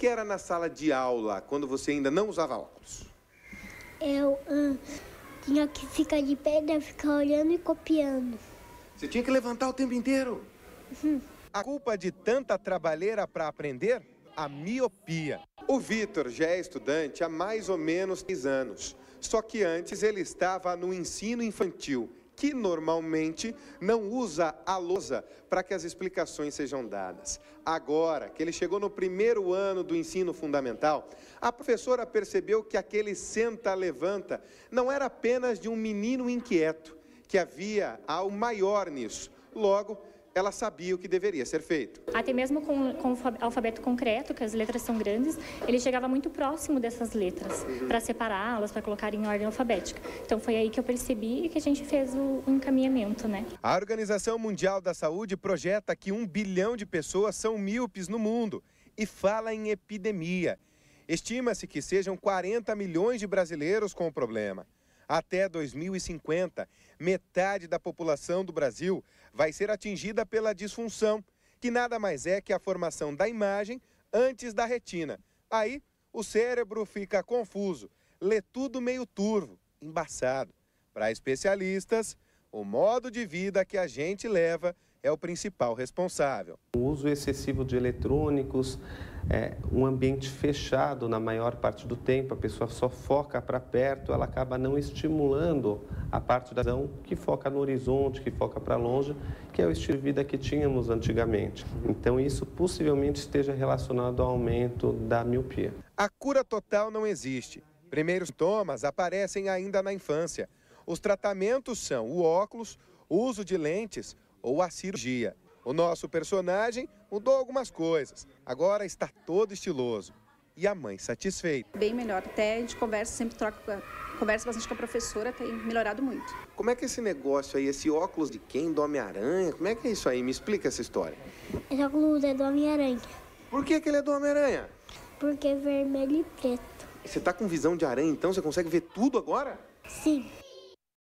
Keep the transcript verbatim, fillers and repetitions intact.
que era na sala de aula, quando você ainda não usava óculos? Eu hum, tinha que ficar de pé, né, ficar olhando e copiando. Você tinha que levantar o tempo inteiro? Uhum. A culpa de tanta trabalheira para aprender? A miopia. O Vitor já é estudante há mais ou menos seis anos. Só que antes ele estava no ensino infantil, que normalmente não usa a lousa para que as explicações sejam dadas. Agora que ele chegou no primeiro ano do ensino fundamental, a professora percebeu que aquele senta-levanta não era apenas de um menino inquieto, que havia algo maior nisso. Logo, ela sabia o que deveria ser feito. Até mesmo com, com o alfabeto concreto, que as letras são grandes, ele chegava muito próximo dessas letras, uhum, para separá-las, para colocar em ordem alfabética. Então foi aí que eu percebi que a gente fez o, o encaminhamento, né? A Organização Mundial da Saúde projeta que um bilhão de pessoas são míopes no mundo e fala em epidemia. Estima-se que sejam quarenta milhões de brasileiros com o problema. Até dois mil e cinquenta, metade da população do Brasil vai ser atingida pela disfunção, que nada mais é que a formação da imagem antes da retina. Aí, o cérebro fica confuso, lê tudo meio turvo, embaçado. Para especialistas, o modo de vida que a gente leva é o principal responsável. O uso excessivo de eletrônicos, é, um ambiente fechado na maior parte do tempo, a pessoa só foca para perto, ela acaba não estimulando a parte da visão que foca no horizonte, que foca para longe, que é o estilo de vida que tínhamos antigamente. Então isso possivelmente esteja relacionado ao aumento da miopia. A cura total não existe. Primeiros sintomas aparecem ainda na infância. Os tratamentos são o óculos, o uso de lentes ou a cirurgia. O nosso personagem mudou algumas coisas. Agora está todo estiloso. E a mãe satisfeita. Bem melhor. Até a gente conversa, sempre troca, conversa bastante com a professora, tem melhorado muito. Como é que é esse negócio aí, esse óculos de quem? Do Homem-Aranha? Como é que é isso aí? Me explica essa história. Esse óculos é do Homem-Aranha. Por que que ele é do Homem-Aranha? Porque é vermelho e preto. Você tá com visão de aranha, então? Você consegue ver tudo agora? Sim.